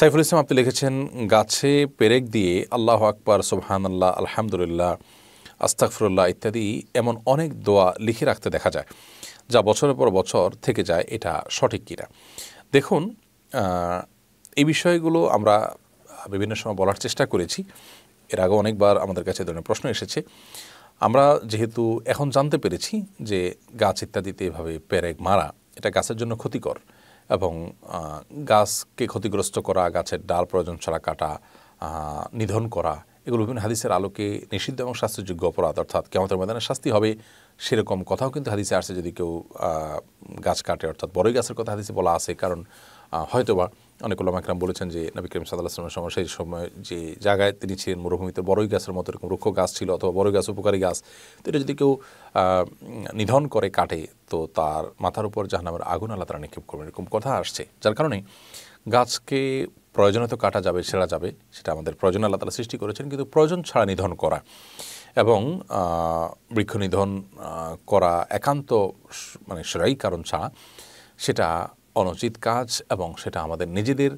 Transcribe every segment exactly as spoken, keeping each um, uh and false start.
সাইফুল ইসলাম আপনি লিখেছেন, গাছে পেরেক দিয়ে আল্লাহু আকবার, সুবহানাল্লাহ, আলহামদুলিল্লাহ, আস্তাগফিরুল্লাহ ইত্যাদি এমন অনেক দোয়া লিখে রাখতে দেখা যায়, যা বছরের পর বছর থেকে যায়। এটা সঠিক কিনা? দেখুন, এই বিষয়গুলো আমরা বিভিন্ন সময় বলার চেষ্টা করেছি। এর আগে অনেকবার আমাদের কাছে ধরনের প্রশ্ন এসেছে। আমরা যেহেতু এখন জানতে পেরেছি যে গাছ ইত্যাদিতে এভাবে পেরেক মারা এটা গাছের জন্য ক্ষতিকর, এবং গাছকে ক্ষতিগ্রস্ত করা, গাছের ডাল প্রয়োজন ছাড়া কাটা, নিধন করা, এগুলো বিভিন্ন হাদিসের আলোকে নিষিদ্ধ এবং শাস্তিযোগ্য অপরাধ, অর্থাৎ কিয়ামতের ময়দানে শাস্তি হবে সেরকম কথাও কিন্তু হাদিসে আসছে। যদি কেউ গাছ কাটে, অর্থাৎ বড়ই গাছের কথা হাদিসে বলা আছে। কারণ হয়তোবা অনেক উলামা একরাম বলেছেন যে নবী করিম সাল্লাল্লাহু আলাইহি ওয়াসাল্লামের সময় সেই সময় যে জায়গায় তিনি ছিলেন মরুভূমিতে বড়ই গাছের মতো এরকম রুক্ষ গাছ ছিল, অথবা বড়ই গাছ উপকারী গাছ। তো এটা যদি কেউ নিধন করে, কাটে, তো তার মাথার উপর জাহান্নামের আগুন আল্লাহ তাআলা নিক্ষেপ করবেন, এরকম কথা আসছে। যার কারণে গাছকে প্রয়োজনে তো কাটা যাবে, ছেঁড়া যাবে, সেটা আমাদের প্রয়োজন আল্লাহ তাআলা সৃষ্টি করেছেন, কিন্তু প্রয়োজন ছাড়া নিধন করা এবং বৃক্ষ নিধন করা একান্ত মানে শরঈ কারণ ছাড়া সেটা অনুচিত কাজ, এবং সেটা আমাদের নিজেদের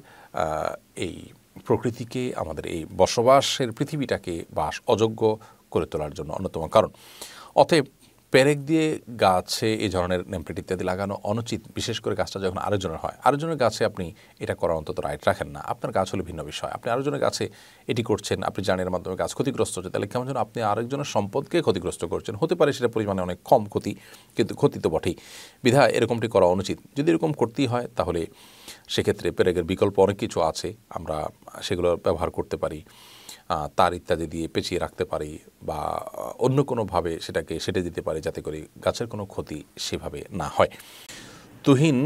এই প্রকৃতিকে, আমাদের এই বসবাসের পৃথিবীটাকে বাস অযোগ্য করে তোলার জন্য অন্যতম কারণ। অতএব পেরেক দিয়ে গাছে এই ধরনের নেমপ্লেট ইত্যাদি লাগানো অনুচিত, বিশেষ করে গাছটা যখন আরেকজনের হয়। আরেকজনের গাছে আপনি এটা করার অন্তত রাইট রাখেন না। আপনার গাছ হলে ভিন্ন বিষয়, আপনি আরেকজনের গাছে এটি করছেন, আপনি জানেন এর মাধ্যমে গাছ ক্ষতিগ্রস্ত হচ্ছে, তাহলে কেমন যেন আপনি আরেকজনের সম্পদকে ক্ষতিগ্রস্ত করছেন। হতে পারে সেটা পরিমাণে অনেক কম ক্ষতি, কিন্তু ক্ষতি তো বটেই। বিধায় এরকমটি করা অনুচিত। যদি এরকম করতেই হয় তাহলে সেক্ষেত্রে পেরেকের বিকল্প অনেক কিছু আছে, আমরা সেগুলো ব্যবহার করতে পারি, তার ইত্যাদি দিয়ে পেঁচিয়ে রাখতে পারি, বা অন্য কোনোভাবে সেটাকে সেটে দিতে পারি, যাতে করে গাছের কোনো ক্ষতি সেভাবে না হয়। তুহিন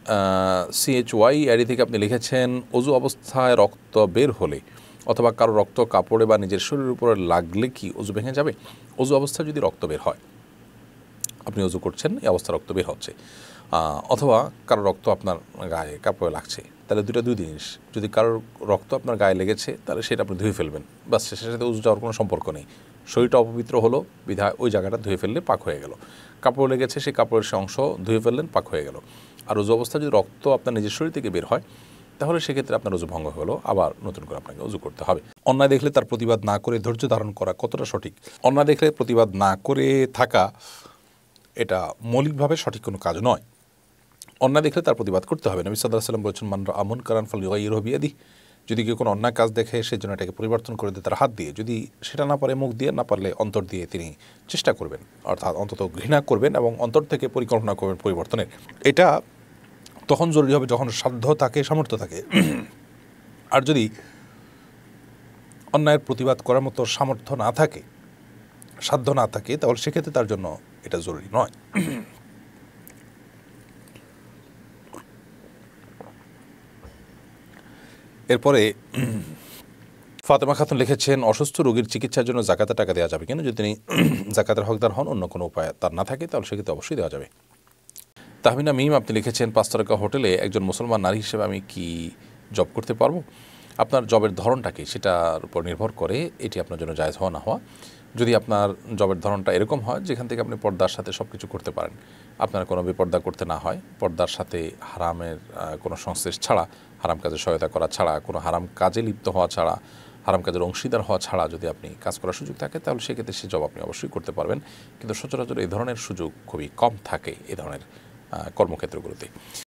সিএইচ ওয়াই আইডি থেকে আপনি লিখেছেন, অজু অবস্থায় রক্ত বের হলে অথবা কারো রক্ত কাপড়ে বা নিজের শরীরের উপরে লাগলে কি অজু ভেঙে যাবে? অজু অবস্থায় যদি রক্ত বের হয়, আপনি অজু করছেন, এই অবস্থা রক্ত বের হচ্ছে, অথবা কারো রক্ত আপনার গায়ে কাপড়ে লাগছে, তাহলে দুটো দুই জিনিস। যদি কারোর রক্ত আপনার গায়ে লেগেছে তাহলে সেটা আপনি ধুয়ে ফেলবেন, বাস, সেটার সাথে উজু যাওয়ার কোনো সম্পর্ক নেই। শরীরটা অপবিত্র হলো বিধায় ওই জায়গাটা ধুয়ে ফেললে পাক হয়ে গেল। কাপড় লেগেছে, সেই কাপড়ের সে অংশ ধুয়ে ফেললেন, পাক হয়ে গেল। আর উজু অবস্থা যদি রক্ত আপনার নিজের শরীর থেকে বের হয় তাহলে সেক্ষেত্রে আপনার উজু ভঙ্গ হলো, আবার নতুন করে আপনাকে উজু করতে হবে। অন্যায় দেখলে তার প্রতিবাদ না করে ধৈর্য ধারণ করা কতটা সঠিক? অন্যায় দেখলে প্রতিবাদ না করে থাকা এটা মৌলিকভাবে সঠিক কোনো কাজ নয়। অন্যায় দেখলে তার প্রতিবাদ করতে হবে। নবী সাল্লাল্লাহু আলাইহি ওয়াসাল্লাম বলেছেন, মান রাআ মুনকারান ফালইউগাইয়িরহু বিয়াদিহি, যদি কেউ কোনো অন্যায় কাজ দেখে সেজন্য এটাকে পরিবর্তন করে দেয় তার হাত দিয়ে, যদি সেটা না পারে মুখ দিয়ে, না পারলে অন্তর দিয়ে তিনি চেষ্টা করবেন, অর্থাৎ অন্তত ঘৃণা করবেন এবং অন্তর থেকে পরিকল্পনা করবেন পরিবর্তনের। এটা তখন জরুরি হবে যখন সাধ্য থাকে, সামর্থ্য থাকে। আর যদি অন্যায়ের প্রতিবাদ করার মতো সামর্থ্য না থাকে, সাধ্য না থাকে, তাহলে সেক্ষেত্রে তার জন্য এটা জরুরি নয়। এরপরে ফাতেমা খাতুন লিখেছেন, অসুস্থ রোগীর চিকিৎসার জন্য জাকাতের টাকা দেওয়া যাবে কিনা? যদি তিনি জাকাতের হকদার হন, অন্য কোনো উপায় তার না থাকে, তাহলে সেক্ষেত্রে অবশ্যই দেওয়া যাবে। তাহমিনা মিম আপনি লিখেছেন, পাঁচ তারকা হোটেলে একজন মুসলমান নারী হিসেবে আমি কি জব করতে পারবো? আপনার জবের ধরনটা কি সেটার উপর নির্ভর করে এটি আপনার জন্য জায়েজ হওয়া না হওয়া। যদি আপনার জবের ধরনটা এরকম হয় যেখান থেকে আপনি পর্দার সাথে সব কিছু করতে পারেন, আপনার কোনো বেপর্দা করতে না হয়, পর্দার সাথে হারামের কোনো সংশ্লেষ ছাড়া, হারাম কাজে সহায়তা করা ছাড়া, কোনো হারাম কাজে লিপ্ত হওয়া ছাড়া, হারাম কাজের অংশীদার হওয়া ছাড়া যদি আপনি কাজ করার সুযোগ থাকে, তাহলে সেক্ষেত্রে সে জব আপনি অবশ্যই করতে পারবেন। কিন্তু সচরাচর এই ধরনের সুযোগ খুবই কম থাকে এই ধরনের কর্মক্ষেত্রগুলোতে।